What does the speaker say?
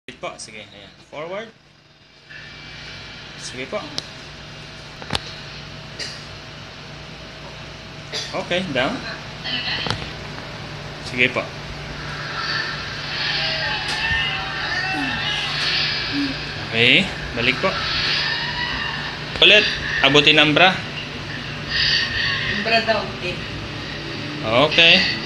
Wait po, sige. Ayan. Forward. Sige po. Okay, down. Sige po. Okay, balik po. Ulit, abutin ang bra. Bra daw, Okay.